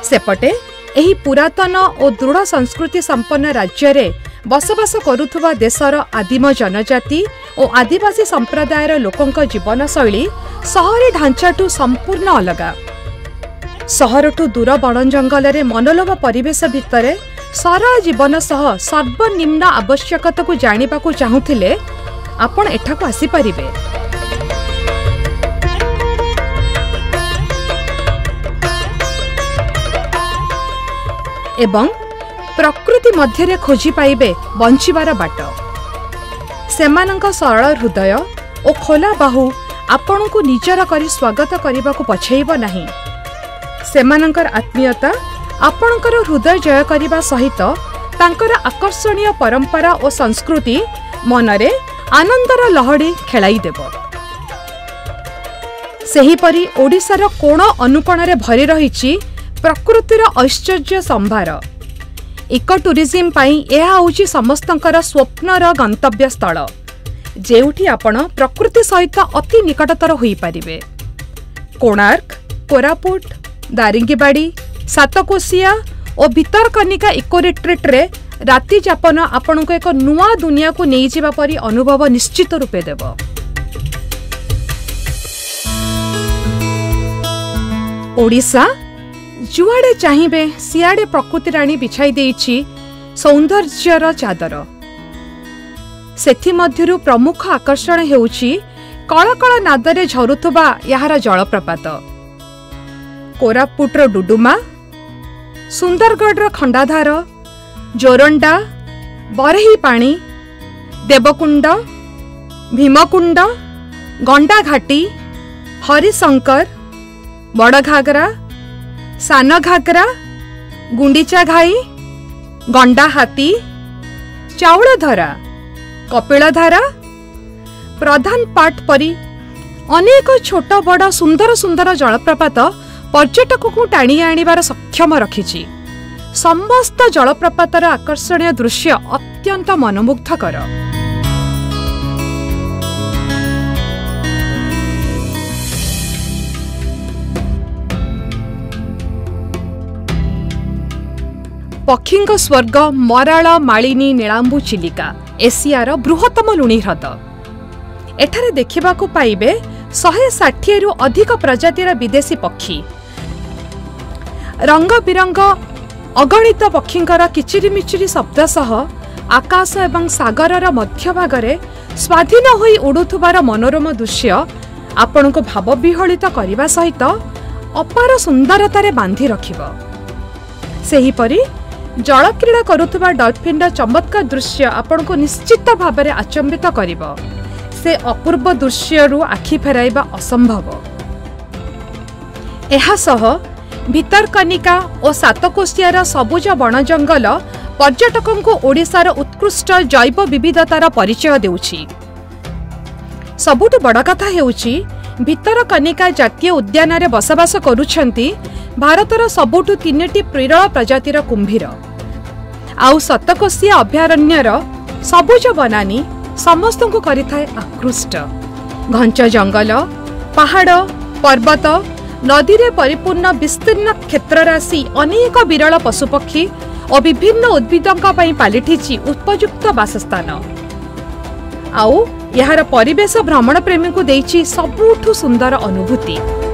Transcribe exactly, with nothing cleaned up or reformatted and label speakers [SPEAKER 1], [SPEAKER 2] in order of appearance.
[SPEAKER 1] सेपटे एही पुरातन और दृढ़ संस्कृति संपन्न राज्य रे बसवास करुथुवा देशर आदिम जनजाति और आदिवासी संप्रदायर लोकंक जीवन शैली सहरी ढांचाठू संपूर्ण अलगा। सहरठू दूर बण जंगल रे मनोलोभ परिवेश भितर सरल जीवन सह सर्वनिम्न आवश्यकता को जानिबा को चाहुथिले आपण एठाकू आसी परिबे। एवं प्रकृति मध्य खोजी पाइबे बंचिबार बाट। सेमानंक सरल हृदय और खोला बाहु आपण को निजर करी स्वागत करने को पछेइब नहीं। सेमानंकर आत्मीयता आपणकर हृदय जय करने सहित तांकर आकर्षणीय परंपरा और संस्कृति मनरे आनंदर लहड़ी खेलाई देव। सेहीपरि ओडिशार कोण अनुकोण भरी रही प्रकृतिर ऐश्वर्य संभार। इको टूरिज्म पाई यह होची समस्तंकर स्वप्नर गंतव्य स्थल, जेउठी आपण प्रकृति सहित अति निकटतर होई परिबे। कोणार्क, कोरापुट, दारिंगीबाड़ी, सातकोशिया और भितरकनिका इको रिट्रीट रे राति जापन आपण को एक नुआ दुनिया को नहीं जीवा परी अनुभव निश्चित रूपे देव। ओडिशा जुआड़े चाहिए सियाड़े प्रकृति राणी बिछाई देइछि सौंदर्यर चादर। सेथि मध्यरु प्रमुख आकर्षण हेउछि कळकळ नादरे झरुथुबा यार जलप्रपात। कोरापुटर डुडुमा, सुंदरगढ़ खंडाधार, जोरंडा, बरही पाणी, देवकुंड, भीमकुंड, गंडा घाटी, हरिशंकर, बड़घागरा, सान घागरा, गुंडीचा घाई, गंडा हाथी, चाउलधरा, कपिलधारा, प्रधान पाट परी अनेक छोट बड़ सुंदर सुंदर जलप्रपात पर्यटक को टाणी आनिबार सक्षम रखिछि। समस्त जलप्रपातर आकर्षणीय दृश्य अत्यंत मनमुग्धकर। पक्षींक स्वर्ग मराळ मालिनी नीलांबू चिलिका एशियार बृहत्तम लुणी ह्रद। एठारे देखिबाकू पाइबे शहे षाठिए रु अधिक प्रजातिर विदेशी पक्षी। रंग बिरंग अगणित पक्षींकर किचिरिमिचिरी शब्द सह आकाश एवं सागरर मध्य भागरे स्वाधीन होई उडुथुबार मनोरम दृश्य आपण को भाव विहलित करने सहित अपार सुंदरतारे बांधि रखिब। सेहीपरि जल क्रीड़ा करुथुबा डॉल्फिन चमत्कार दृश्य आपण को निश्चित भाव में आचंबित करिब। से अपूर्व दृश्यरू आखि फेराइबा असंभव। एहा सह भितरकनिका और सातकोशियार सबुज बण जंगल पर्यटकों को ओडिशार उत्कृष्ट जैव विविधतार परिचय देउछि। सबुठु बड़ कथा हेउछि भितरकनिका जातीय उद्यान रे बसवास करुछंती भारतर सबुठु तीनटी प्रिरल प्रजातिर कुंभीर। आउ सतकोशिया अभयारण्यर सबुज बनानी समस्त को करिथाए आकृष्ट। घंच जंगल, पहाड़, पर्वत, नदी रे परिपूर्ण विस्तीर्ण क्षेत्र राशि अनेक विरल पशुपक्षी और विभिन्न उद्भिदों पई पालिठिछि उपयुक्त बासस्थान। आउ यार परिवेश भ्रमण प्रेमी को देइछि सबुठु सुंदर अनुभूति।